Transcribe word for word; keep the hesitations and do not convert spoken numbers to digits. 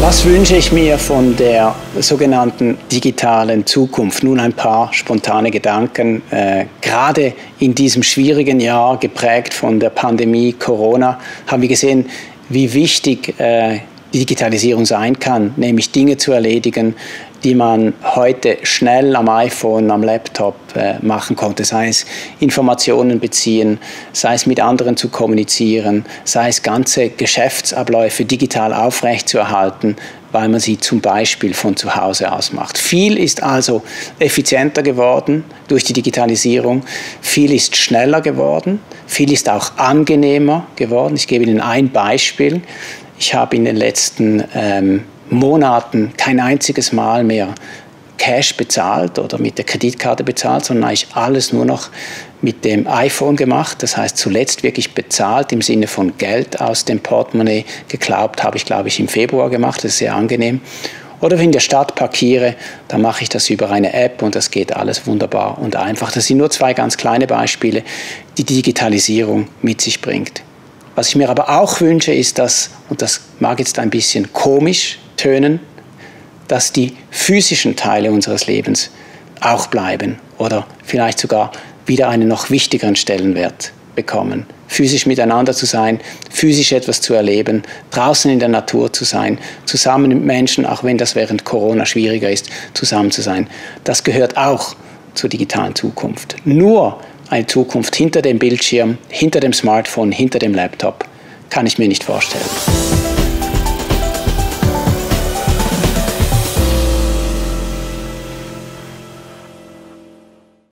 Was wünsche ich mir von der sogenannten digitalen Zukunft? Nun ein paar spontane Gedanken. Äh, gerade in diesem schwierigen Jahr, geprägt von der Pandemie Corona, haben wir gesehen, wie wichtig äh, die Digitalisierung sein kann, nämlich Dinge zu erledigen, die man heute schnell am iPhone, am Laptop äh, machen konnte, sei es Informationen beziehen, sei es mit anderen zu kommunizieren, sei es ganze Geschäftsabläufe digital aufrechtzuerhalten, weil man sie zum Beispiel von zu Hause aus macht. Viel ist also effizienter geworden durch die Digitalisierung, viel ist schneller geworden, viel ist auch angenehmer geworden. Ich gebe Ihnen ein Beispiel. Ich habe in den letzten ähm, Monaten kein einziges Mal mehr Cash bezahlt oder mit der Kreditkarte bezahlt, sondern eigentlich alles nur noch mit dem iPhone gemacht. Das heißt, zuletzt wirklich bezahlt im Sinne von Geld aus dem Portemonnaie geklaut, habe ich, glaube ich, im Februar gemacht. Das ist sehr angenehm. Oder wenn ich in der Stadt parkiere, dann mache ich das über eine App und das geht alles wunderbar und einfach. Das sind nur zwei ganz kleine Beispiele, die die Digitalisierung mit sich bringt. Was ich mir aber auch wünsche, ist, dass, und das mag jetzt ein bisschen komisch tönen, dass die physischen Teile unseres Lebens auch bleiben oder vielleicht sogar wieder einen noch wichtigeren Stellenwert bekommen. Physisch miteinander zu sein, physisch etwas zu erleben, draußen in der Natur zu sein, zusammen mit Menschen, auch wenn das während Corona schwieriger ist, zusammen zu sein. Das gehört auch zur digitalen Zukunft. Nur eine Zukunft hinter dem Bildschirm, hinter dem Smartphone, hinter dem Laptop kann ich mir nicht vorstellen.